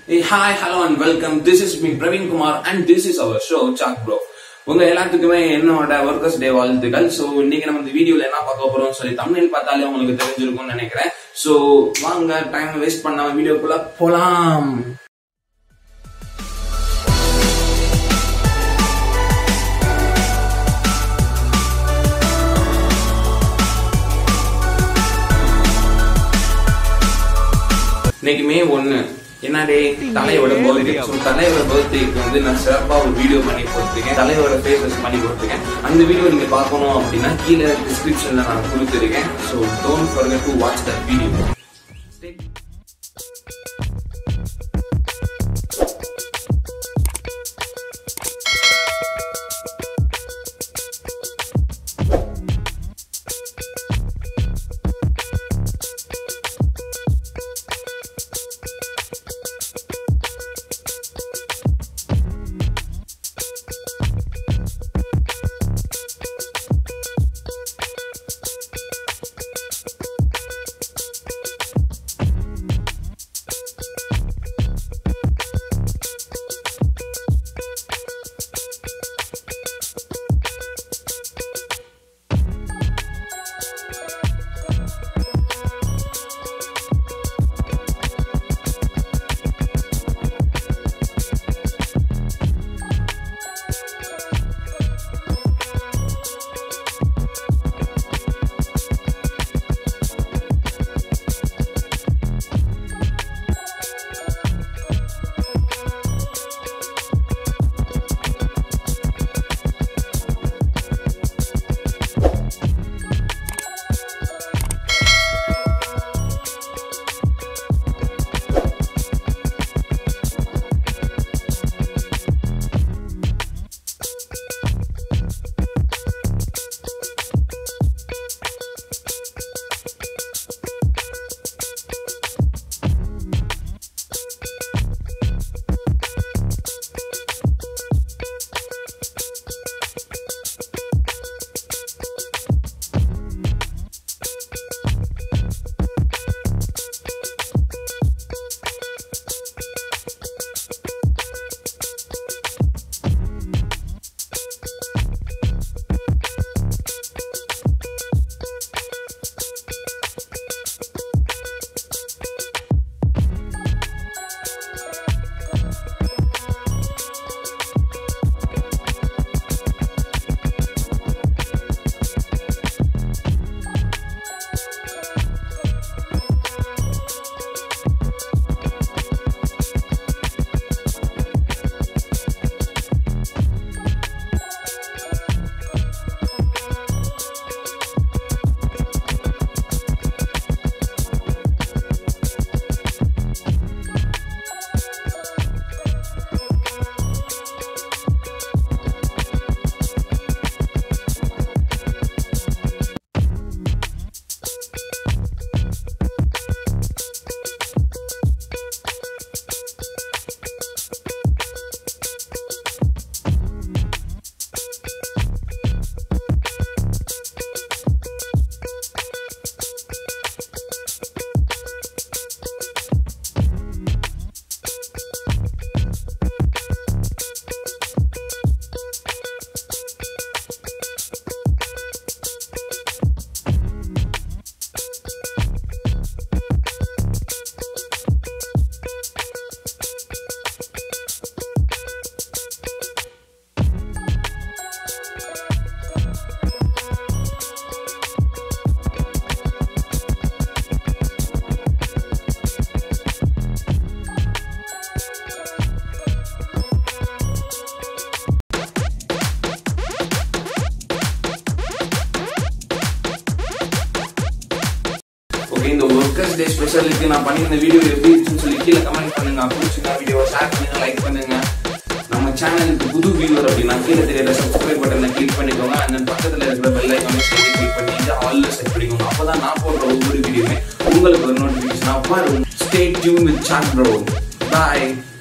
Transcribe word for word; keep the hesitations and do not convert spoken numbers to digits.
Hey, hi, hello and welcome. This is me, Praveen Kumar, and this is our show, Chat Bro. உங்க எல்லாத்துக்குமே என்னோட workers டே வாழ்த்துக்கள். So இன்னைக்கு நம்ம இந்த வீடியோல என்ன பார்க்க போறோம் சொல்லி தமிழில் பார்த்தாலே உங்களுக்கு தெரிஞ்சிருக்கும்னு நினைக்கிறேன். ஸோ வாங்க டைம் வேஸ்ட் பண்ணாம வீடியோக்குள்ள போலாம். இன்னைக்கு மே ஒன்னு என்ன டே? தலையோட பர்த்டே. ஸோ தலையோட பர்த்டேக்கு வந்து நான் சிறப்பா ஒரு வீடியோ பண்ணி போட்டிருக்கேன். தலையோட ஃபேஸஸ் பண்ணி கொடுத்துருக்கேன். அந்த வீடியோ நீங்க பார்க்கணும் அப்படின்னா கீழே டிஸ்கிரிப்ஷன்ல நான் கொடுத்துருக்கேன். So don't forget to watch that video. இந்த ஒர்க்கர்ஸ் டே ஸ்பெஷலுக்கு நான் பண்ணியிருந்த வீடியோ எப்படி இருந்துச்சுன்னு சொல்லி கீழே கமெண்ட் பண்ணுங்க. பிடிச்சிருந்தா வீடியோ ஷேர் பண்ணுங்க, லைக் பண்ணுங்க. நம்ம சேனலுக்கு புது வியூவர் அப்படின்னா கீழே தெரியல சப்ஸ்கிரைப் பட்டனை கிளிக் பண்ணிக்கோங்க. அந்த பக்கத்தில் இருக்கிற பெல் ஐக்கானை சேர்த்து கிளிக் பண்ணிட்டு ஆல்ல செட் பண்ணிக்கோங்க. அப்போதான் நான் போடுற ஒவ்வொரு வீடியோமே உங்களுக்கு ஒரு நோட்டிஃபிகேஷன் அப்போ. Stay tuned with chat bro. Bye.